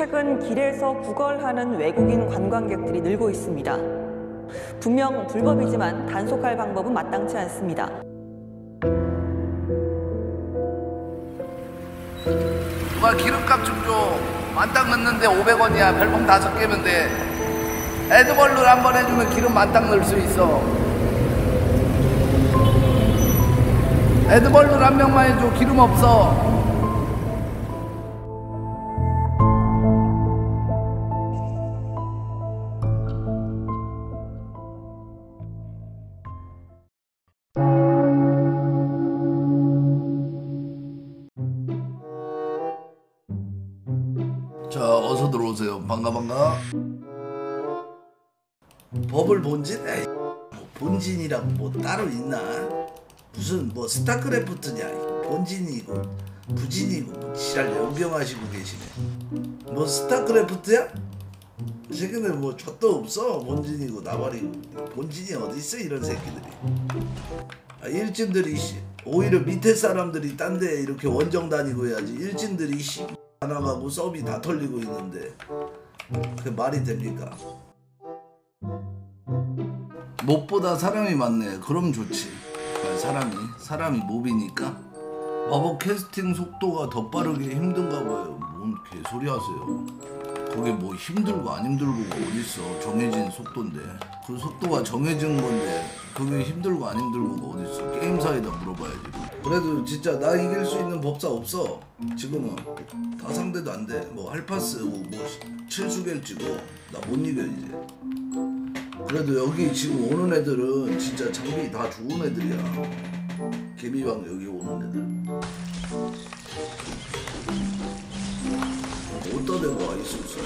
최근 길에서 구걸하는 외국인 관광객들이 늘고 있습니다. 분명 불법이지만 단속할 방법은 마땅치 않습니다. 누가 기름값 좀 줘. 만땅 넣는데 500원이야. 별봉 5개면 돼. 에드벌룬 한 번 해주면 기름 만땅 넣을 수 있어. 에드벌룬 한 명만 해줘. 기름 없어. 자, 어서 들어오세요. 반가. 법을 본진? 에이, 뭐 본진이라고 뭐 따로 있나? 무슨 뭐 스타크래프트냐? 본진이고 부진이고 뭐 지랄 연병하시고 계시네. 뭐 스타크래프트야? 최근에 뭐 젖도 없어. 본진이고 나발이고. 본진이 어디 있어 이런 새끼들이. 일진들이 오히려 밑에 사람들이 딴 데 이렇게 원정 다니고 해야지. 일진들이 하나가고 서비 다 털리고 있는데 그게 말이 됩니까? 몹보다 사람이 많네. 그럼 좋지. 사람이 몹이니까. 마법 캐스팅 속도가 더 빠르게 힘든가 봐요. 뭔 개소리 하세요. 그게 뭐 힘들고 안 힘들고가 어딨어. 정해진 속도인데. 그 속도가 정해진 건데 그게 힘들고 안 힘들고가 어딨어. 게임사에다 물어봐야지. 그래도 진짜 나 이길 수 있는 법사 없어. 지금은 다 상대도 안 돼. 뭐 할파스 뭐 칠수겔지고 나 못 이겨 이제. 그래도 여기 지금 오는 애들은 진짜 장비 다 좋은 애들이야. 개미방 여기 오는 애들 어디다 대고 와 있었어.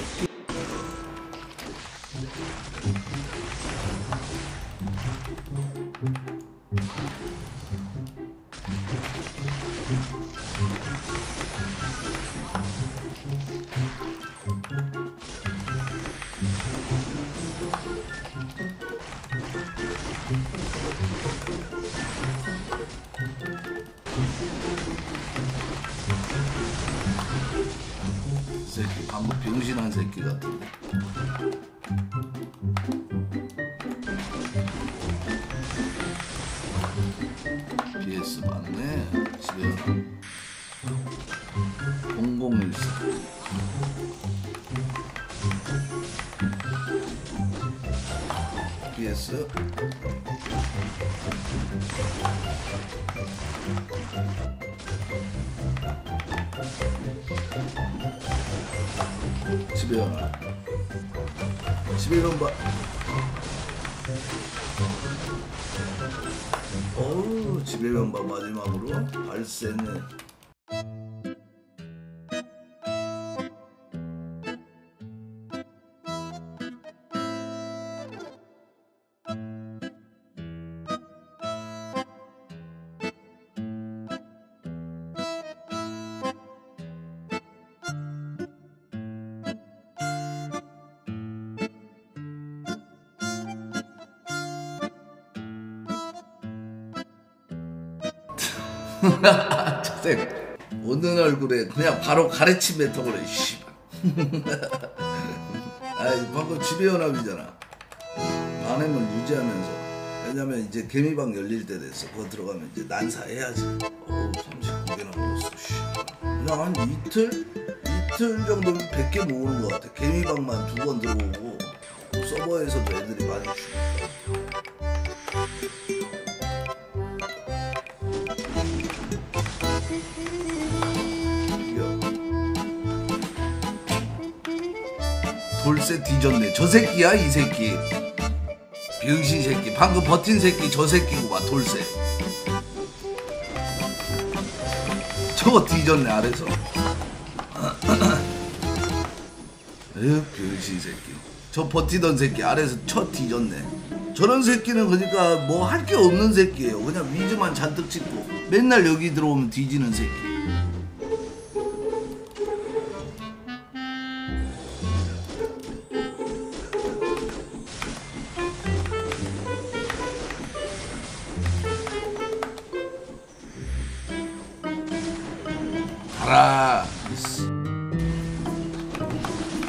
새끼 방금 병신한 새끼 같은데. PS 맞네. 집에 0014 PS 집에 하나. 집에 이런 봐. 어우, 집에 이런 봐. 마지막으로 발세네. 저 새끼 웃는 얼굴에 그냥 바로 가래침 뱉어버려. 씨발. 아이 방금 지배연합이잖아. 반응을 유지하면서. 왜냐면 이제 개미방 열릴 때 됐어. 그거 들어가면 이제 난사해야지. 어우 39개나 먹었어. 그냥 한 이틀 정도면 100개 모으는 것 같아. 개미방만 2번 들어오고 서버에서도 애들이 많이 죽어. 돌쇠 뒤졌네. 저 새끼야 이 새끼. 병신 새끼. 방금 버틴 새끼 저 새끼구만. 돌쇠. 저거 뒤졌네 아래서. 에휴 병신 새끼. 저 버티던 새끼 아래서 쳐 뒤졌네. 저런 새끼는 그러니까 뭐 할 게 없는 새끼예요. 그냥 위즈만 잔뜩 찍고 맨날 여기 들어오면 뒤지는 새끼. 가라.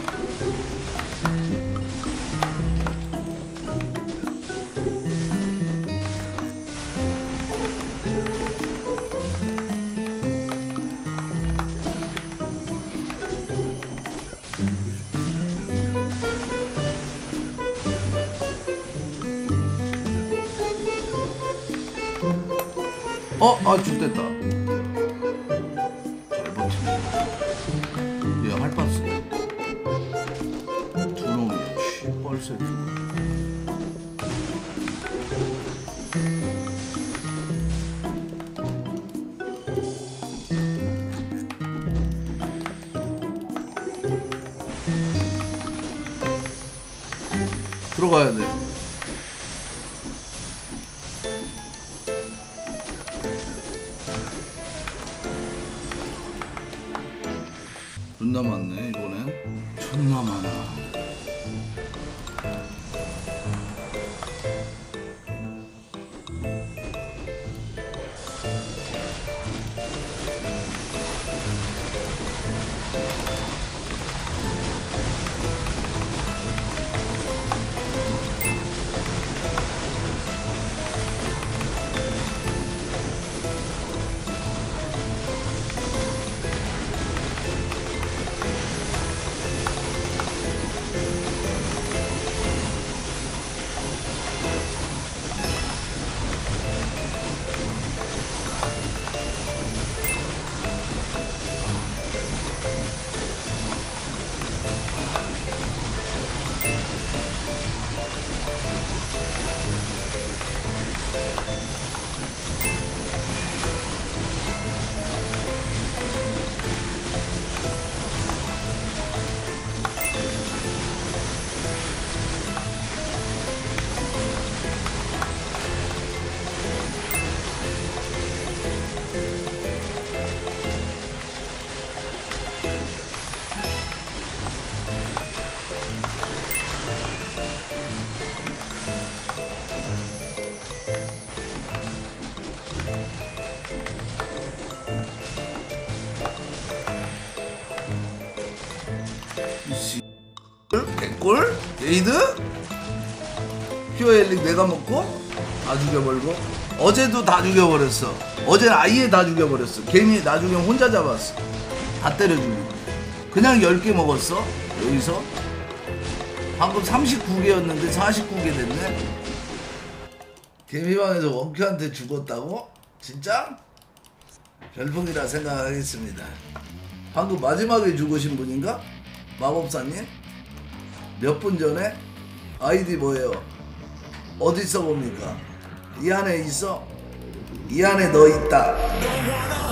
죽됐다. 잘 버티네. 얘 할파스. 두 놈이야. 뻘새끼. 들어가야 돼. 존나 많네 이번엔. 존나 많아. 개꿀? 게이드? 퓨어엘릭 내가 먹고 다 죽여버리고 어제도 다 죽여버렸어. 어제는 아예 다 죽여버렸어. 괜히 나중에 혼자 잡았어. 다 때려주고 그냥 10개 먹었어. 여기서 방금 39개였는데 49개 됐네. 개미방에서 원큐한테 죽었다고? 진짜? 별풍이라 생각하겠습니다. 방금 마지막에 죽으신 분인가? 마법사님? 몇 분 전에? 아이디 뭐예요? 어디 있어 봅니까? 이 안에 있어? 이 안에 너 있다.